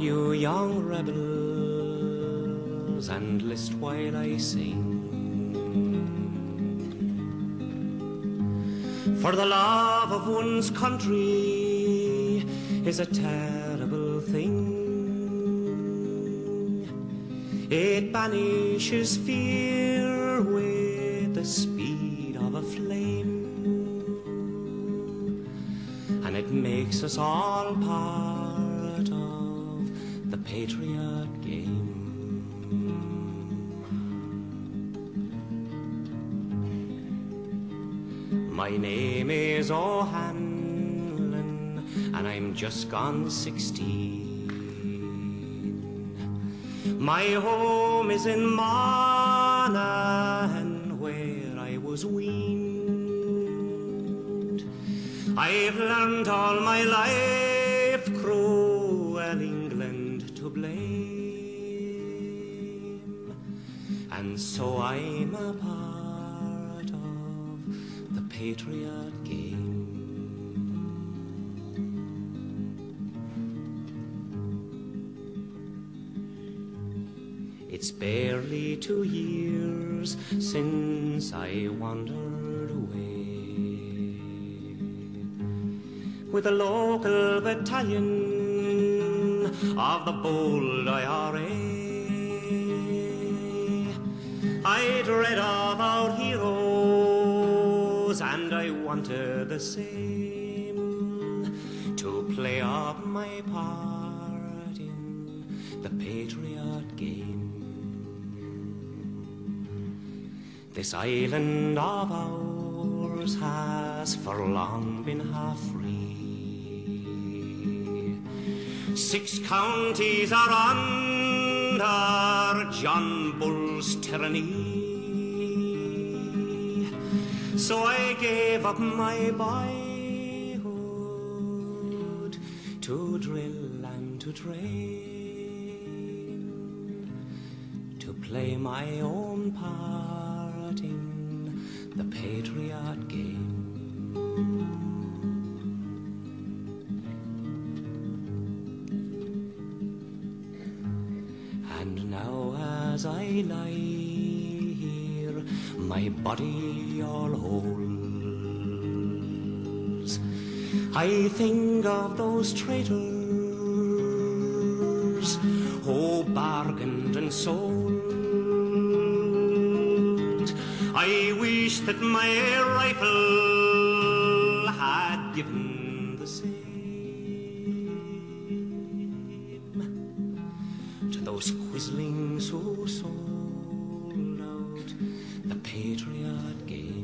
you young rebels, and list while I sing. For the love of one's country is a terrible thing. It banishes fear with the speed of a flame, and it makes us all part of the patriot game. My name is O'Hanlon, and I'm just gone 16. My home is in Monaghan, where I was weaned. I've learned all my life cruel England to blame, and so I'm a part of the patriot game. It's barely 2 years since I wandered away with a local battalion of the bold IRA. I'd read of our heroes, and I wanted the same, to play up my part in the patriot game. This island of ours has for long been half free. 6 counties are under John Bull's tyranny. So I gave up my boyhood to drill and to train, to play my own part in the patriot game. And now as I lie here, my body all holds, I think of those traitors who bargained and sold. I wish that my rifle had given the same to those quislings who sold out the patriot game.